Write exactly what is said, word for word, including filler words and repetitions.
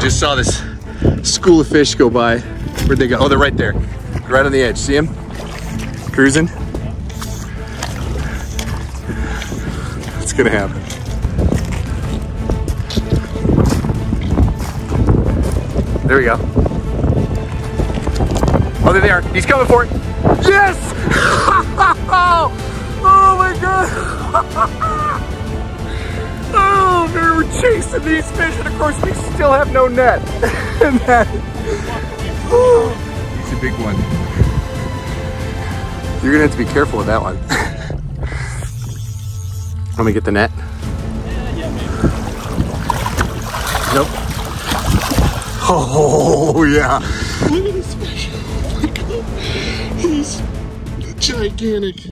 just saw this school of fish go by. Where'd they go? Oh, they're right there. Right on the edge. See them? Cruising. What's gonna happen? There we go. Oh, there they are. He's coming for it. Yes! Oh my God! Oh, man, we're chasing these fish, and of course we still have no net. And that, oh, he's a big one. You're gonna have to be careful with that one. Let me get the net. Yeah, maybe. Nope. Oh yeah. Look at this fish. Oh my God. He's gigantic.